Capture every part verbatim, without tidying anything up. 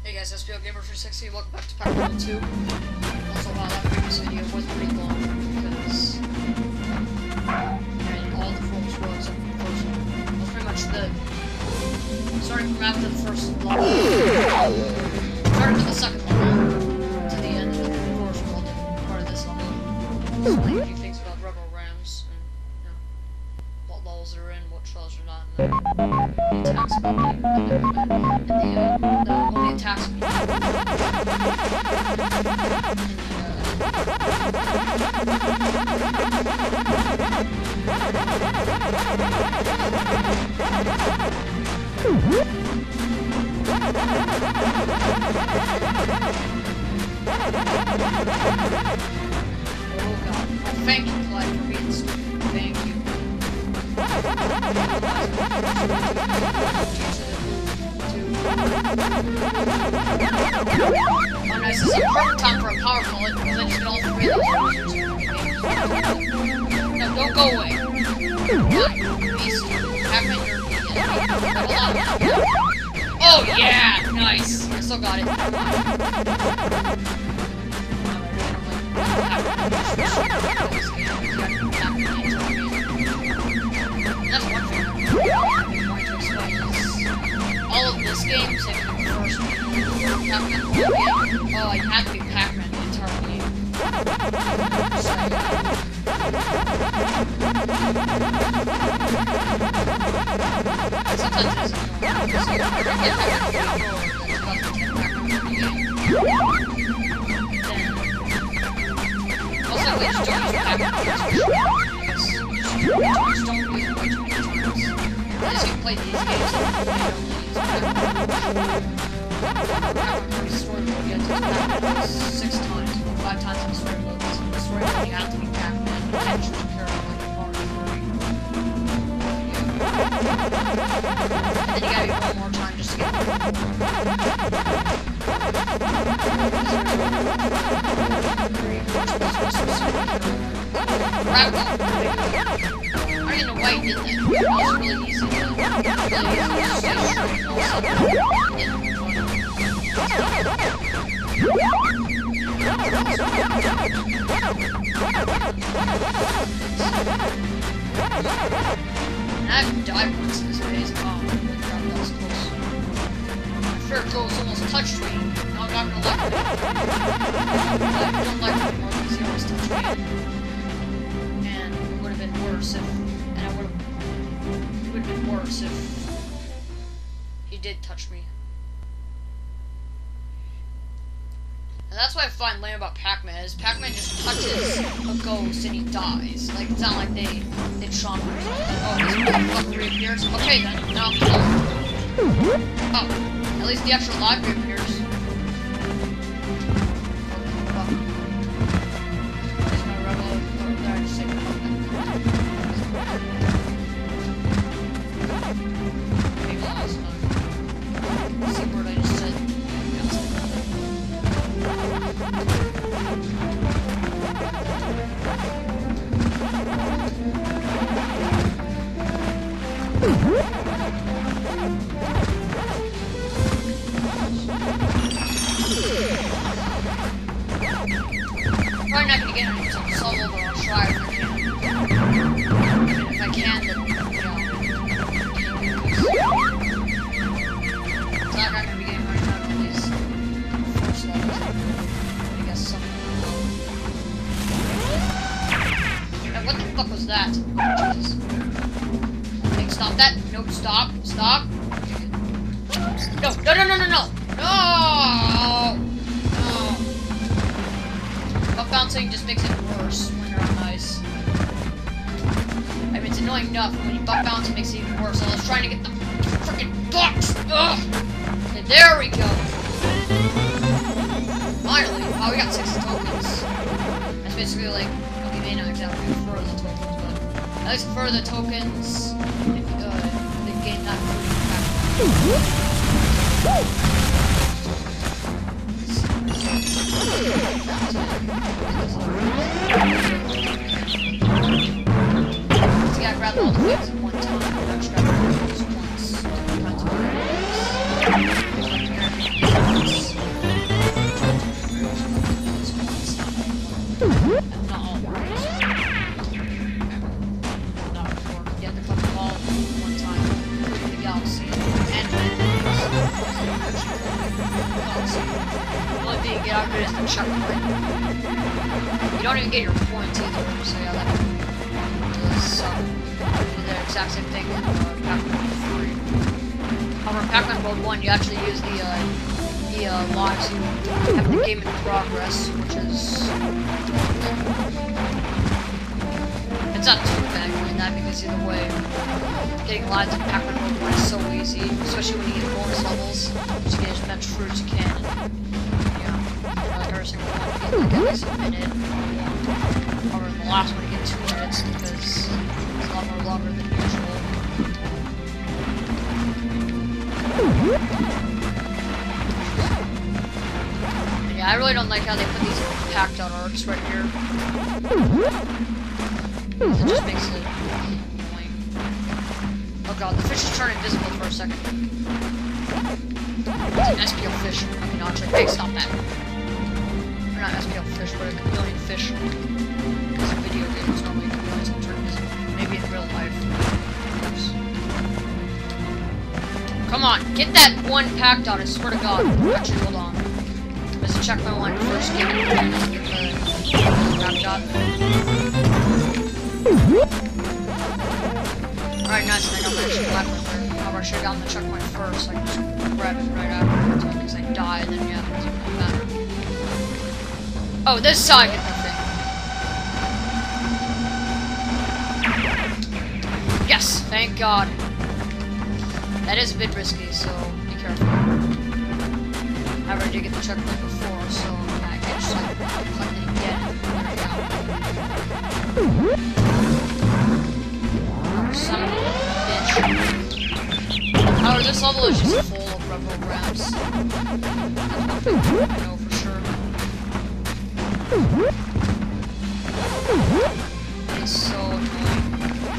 Hey guys, S P L Gamer three sixty, welcome back to Pac-Man two. Also, wow, that previous video was pretty long because yeah, all the folks were except for the first one. It was pretty much the starting from after the first level, starting from the second level to the end of the first world, part of this level. Explain a few things about Rebel Rams and you know, what levels they're in, what trials are not, and the attacks and the, and the, and the, uh, the only attacks we have. Oh god. Oh, thank you, Clyde, for being stupid. Thank you. Oh, nice. This is a perfect time for a power bullet, because then you get all three of those. No, don't go away. Beast. Pac-Man, you're... Oh, yeah! Nice. I still got it. That's one thing I'm going to explain is all of this game, except for the first one, Pac-Man one game, oh, I had to be Pac-Man the entire game. So, sometimes it isn't. So, I get Pac-Man also, we just don't use Pac-Man because we just don't use it way too many times. As you play these games, you don't use Pac-Man. Pac-Man pretty story mode, you have to use Pac-Man six times, or five times in the story mode. Because in the story mode, you have to be Pac-Man, potentially carry like Mario three. And then you gotta be one more time just to get the Right, well, I don't even know why he did that. It was really easy to, really easy to stay straight and all stuff. And I've died once in this phase. Oh, holy crap, that was close. My fair clothes almost touched me. Now I'm not gonna like it. I don't like it anymore because he almost touched me. And it would have been worse if, and I would have, it would have been worse if he did touch me. And that's what I find lame about Pac-Man is Pac-Man just touches a ghost and he dies. Like, it's not like they, they trump him or something. Oh, this motherfucker reappears? Okay then, now I'm killed. Oh, at least the actual live reappears. Probably not gonna get any solo, but I'll try if I can. If I can, then, you know, it's not gonna be getting right now, at least first levels. I guess something. Now, what the fuck was that? Jesus. Okay, stop that. Nope, stop. Stop. No, no, no, no, no, no! No! Buff bouncing just makes it worse when you're on ice. I mean, it's annoying enough, but when you buff bounce, it makes it even worse. I was trying to get the freaking box! Ugh! Okay, there we go! Finally! Oh, we got sixty tokens. That's basically like, okay, maybe not exactly for the tokens, but at least for the tokens, if, uh, the game not including So yeah, grab all the things at one time. Don't grab all the things once. Different kinds of things. get out of it is the checkpoint. You don't even get your points either, so yeah, that does suck. Do the exact same thing in uh, Pac-Man three. However, in Pac-Man World one, you actually use the, uh, the uh, lives you have the game in progress, which is... It's not too bad doing that, because either way, getting lives in Pac-Man World one is so easy, especially when you get bonus levels, which you get as much fruit as you can. Every single one, you get like at least a minute. Or in the last one, you get two minutes because it's a lot more longer than usual. And yeah, I really don't like how they put these packed out arcs right here. It just makes it annoying. Oh god, the fish is turning invisible for a second. It's an S P L fish. I mean, not check. Hey, stop that. Not S P L fish, but a chameleon fish. Because in video games, normally chameleons can turn invisible. Maybe in real life. Oops. Come on, get that one packed out, I swear to god. Actually, hold on. Let's check my one first game and get the packed out. Alright, nice, and I got my checkpoint there. However, I should have gotten the checkpoint first, so I can just grab it right afterwards, because I die, and then yeah, it doesn't really matter. Oh, this is how I get the thing. Yes, thank God. That is a bit risky, so be careful. I already did get the checkpoint before, so yeah, I can't just like collect it again. There we go. Oh, son of a bitch. However, this level is just full of rebel grabs. That's one thing I know for sure. It's so annoying.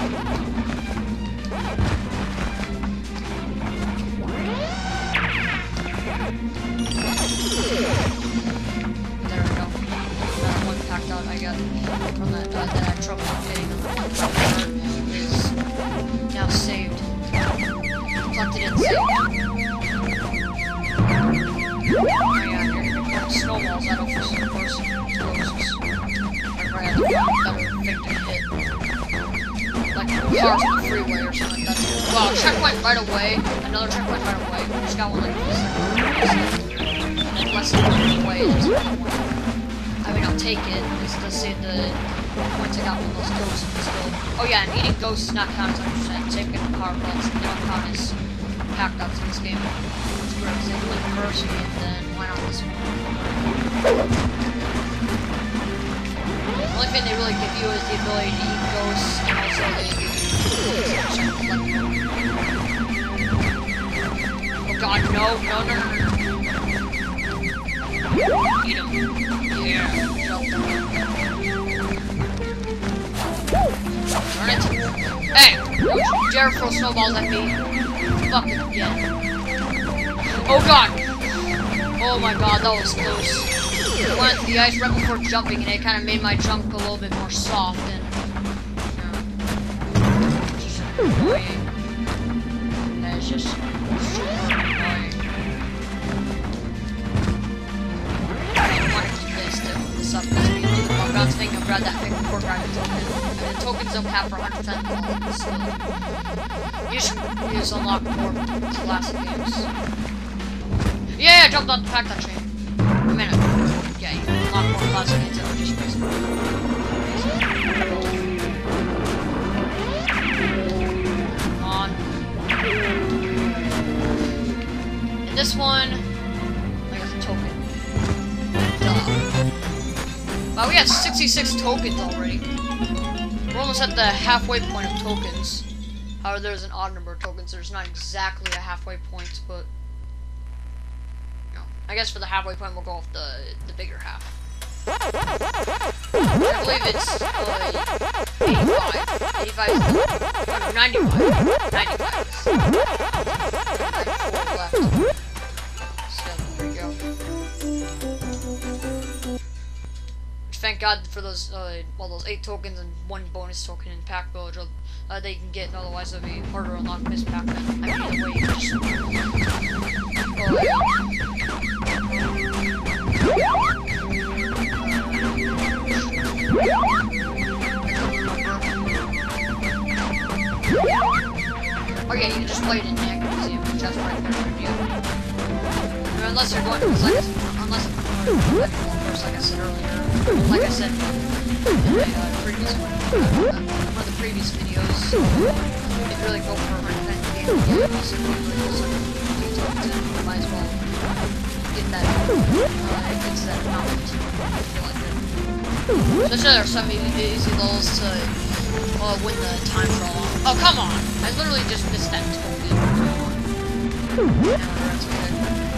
There we go. That one packed out I got from that uh, that I had trouble getting on the one part is now saved. Collected and saved. Oh yeah, you're gonna be putting snowballs out of this first. Right, better thing to hit. Like cars on the freeway or something like that. Wow, checkpoint right away. Another checkpoint right away. We just got one like this. And then less than a minute away, there's another one. I mean, I'll take it. At least it does save the points I got from those ghosts. Still. Oh yeah, and eating ghosts is not counted one hundred percent. Same thing with power plants. They don't count as packed outs in this game. It's great. They do it first, and then why not this one? The only thing they really give you is the ability to eat ghosts, and also they give you oh god, no, no, no, no, no. Eat them. Yeah, jump them. Darn it. Hey, don't you dare throw snowballs at me. Fuck it again. Oh god. Oh my god, that was close. I went to the ice right before jumping, and it kind of made my jump a little bit more soft, and you know, just annoying. That is just super annoying. I wanted to do this to this up because we do the bug bounce thing. I'll grab that thing before grabbing the token. And the tokens don't cap for one hundred percent. So you should use unlock more classic games. Yeah, I jumped on the pack that train. A minute. Yeah, you can unlock more classic games that are just basically. Come on. And this one, I got the token. Duh. Wow, we have sixty-six tokens already. We're almost at the halfway point of tokens. However, there's an odd number of tokens. There's not exactly a halfway point, but I guess for the halfway point, we'll go off the the bigger half. I believe it's uh, eighty-five. eighty-five is the, oh, ninety-five. ninety-five is ninety-four left. So, there we go. Thank God for those, uh, well, those eight tokens and one bonus token in Pack Village uh, that you can get, otherwise it'll be harder to unlock Miss Pac-Man. I mean, either way, you can just... Oh, yeah. chest right there for you. I mean, unless you're going to, like, unless, or, like, of course, like I said earlier, like I said in my uh, previous one, uh, one of the previous videos, if you really go for a rent game, you also go for just like details, and you might as well get that, uh, it gets that amount if you feel like it. Especially there are some easy levels to uh, win the time trial. Oh, come on! I literally just missed that token. Yeah, that's good.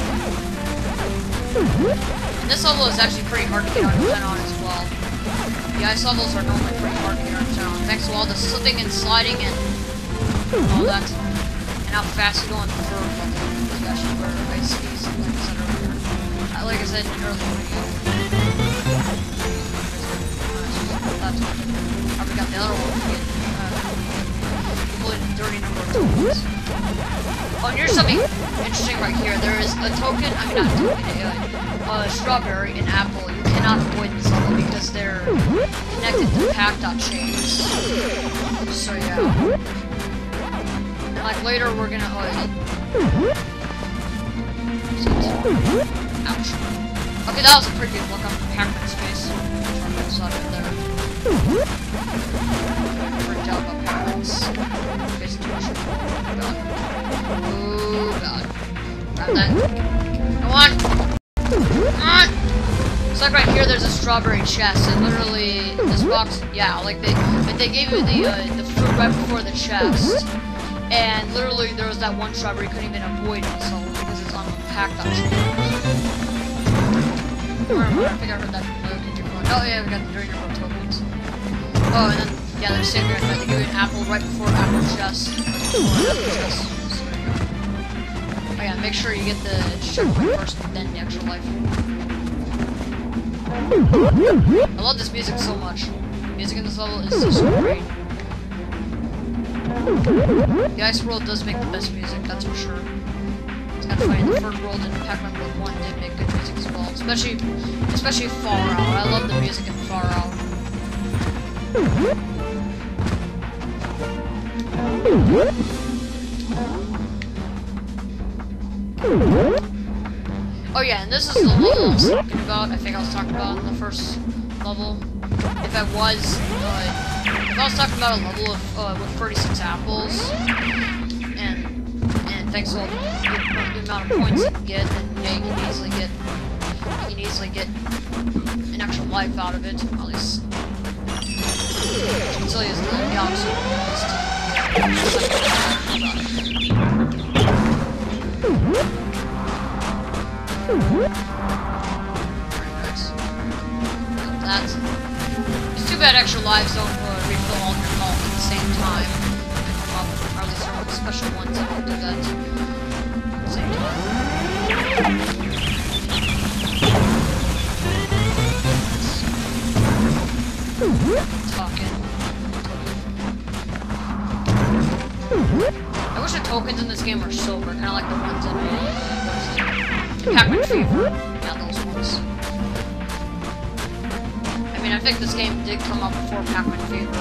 And this level is actually pretty hard to get on ten on as well. The ice levels are normally pretty hard to get on ten on, thanks to all the slipping and sliding and all that. And how fast you go on the third level, especially where ice skis and like I said earlier. Uh, like I said in the earlier video. That's how we got the other one to get uh, completed thirty number of tokens. Oh, and here's something interesting right here. There is a token, I mean not a token, a, a strawberry and apple. You cannot avoid this level because they're connected to pack.chains. So yeah. And like later we're gonna uh, ouch. Okay, that was a pretty good look on Pac-Man's face. Right there. Great job on Pac-Man's face expression. Oh god. Grab that. Come on! Come on! So like right here there's a strawberry chest, and literally this box, yeah, like they like they gave you the uh, the fruit right before the chest. And literally there was that one strawberry you couldn't even avoid it, so because it's on the pack.chain. I think I heard that from the oh yeah, we got the dirty number of tokens. Oh, and then, yeah, they're saying right, they give you an apple right before apple chest. Right before apple chest. So there you go. Oh yeah, make sure you get the checkpoint first, then the extra life. I love this music so much. The music in this level is just so great. The Ice World does make the best music, that's for sure. It's kind of funny, the Third World and Pac-Man World one did make good music as well. Especially, especially Far Out. I love the music in Far Out. Oh yeah, and this is the level I was talking about. I think I was talking about in the first level. If I was, uh, if I was talking about a level of uh, with thirty-six apples, and and thanks to all the, the amount of points you can get, then yeah, you can easily get, you can easily get an extra life out of it. At least, I can tell you is the, the opposite. Very nice. That's. It's too bad extra lives don't uh, refill all your health at the same time. They come up, or at least there are special ones that will do that at the same time. Talking. I wish the tokens in this game were silver, kind of like the ones in uh, Pac-Man Fever. Yeah, those ones. I mean, I think this game did come up before Pac-Man Fever,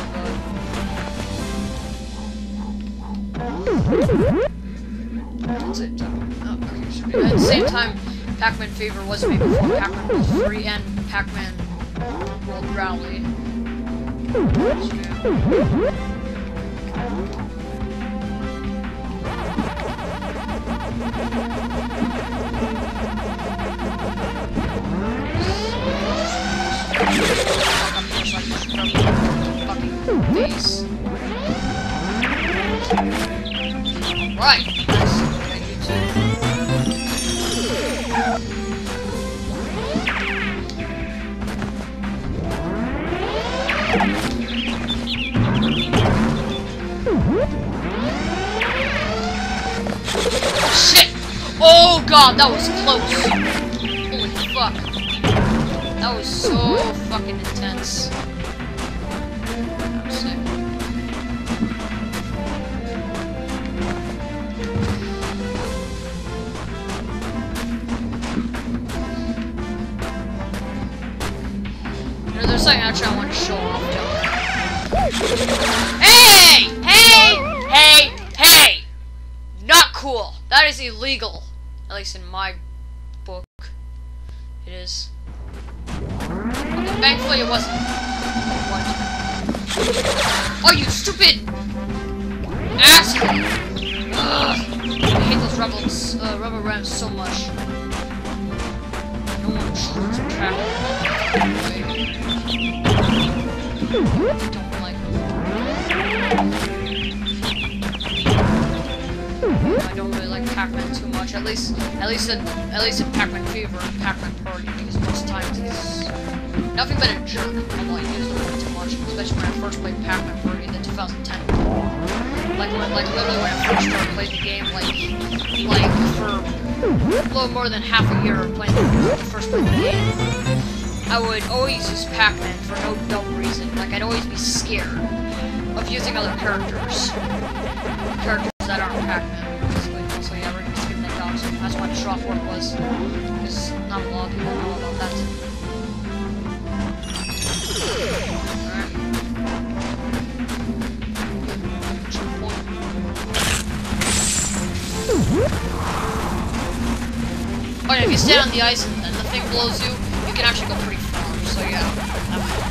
but at the same time, oh, okay, should be. At the same time, Pac-Man Fever was made before Pac-Man World three and Pac-Man World Rally. Face. Right. Nice. Okay, you too. Shit! Oh god, that was close. Holy fuck. That was so fucking intense. There's something actually I want to show off to. Hey! Hey! Hey! Hey! Not cool. That That is illegal. At least in my book. It is. Okay, thankfully it wasn't. What? Oh, you stupid asshole! Ugh. I hate those rebels, uh, rubber ramps so much. No one shoots a trap. I don't like them. I don't really like Pac-Man too much. At least, at least in, at least in Pac-Man Fever and Pac-Man Party, because most times he's nothing but a jerk. Although I use them too much, especially when I first played Pac-Man Party in the two thousand ten. Like when, like literally when I first started playing the game, like, like for a little more than half a year playing the, the first playing the game, I would always use Pac-Man for no dumb reason. Like I'd always be scared of using other characters, characters that aren't Pac-Man. Basically. So yeah, we're gonna skip that down. So that's why the Shroff work was, because not a lot of people know about that. Alright. Oh yeah, if you stand on the ice and, and the thing blows you, you can actually go pretty far, so yeah. That might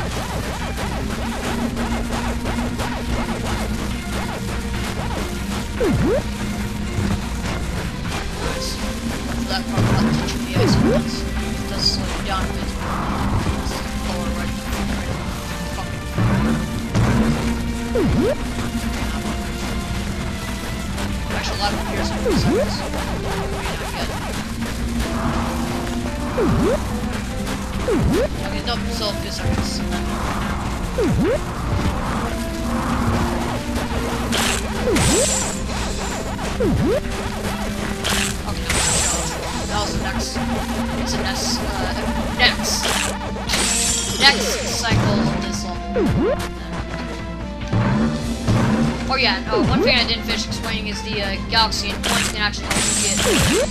nice. That part about touching the ice once. It does slow you down a bit. It's lower right now. Fucking actually, a lot of appears in these seconds. Okay, nope, still a few seconds. Okay, that was the next. It's the next, uh, next. Next cycle of this level. Oh yeah, no, one thing I didn't finish explaining is the uh, Galaxy and points can actually help you get,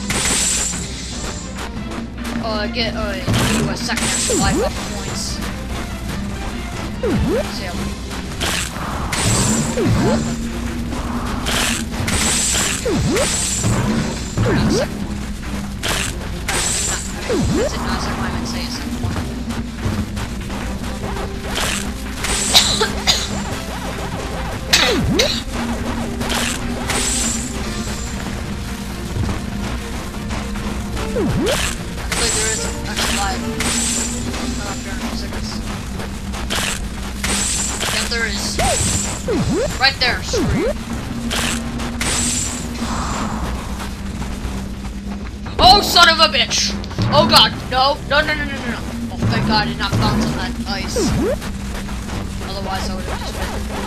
uh, get, uh, give you a second extra life up points. So yeah. Or not a second one. That's it, not a second one, I meant to say a second one. Actually, there is actually live. Not up here in seconds. Yeah, there is. Right there, screw you. Oh, son of a bitch! Oh god, no, no, no, no, no, no, no. Oh, thank god I did not bounce on that ice. Otherwise, I would have just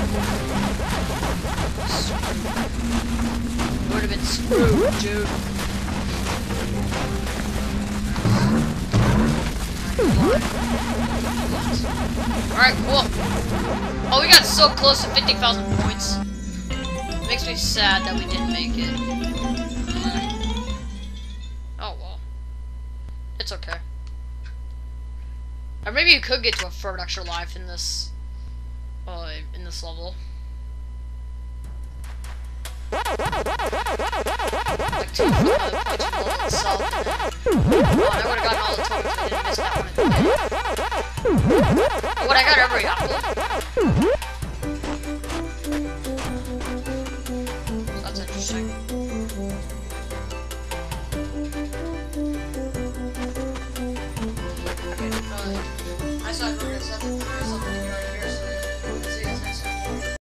been... would have been screwed, dude. Alright, cool. Oh, we got so close to fifty thousand points. It makes me sad that we didn't make it. Oh, well. It's okay. Or maybe you could get to a third extra life in this, uh, in this level. Like two for the points for the level itself. Oh, and I would have gotten all the tokens, I didn't miss that one at the end. But I got every apple.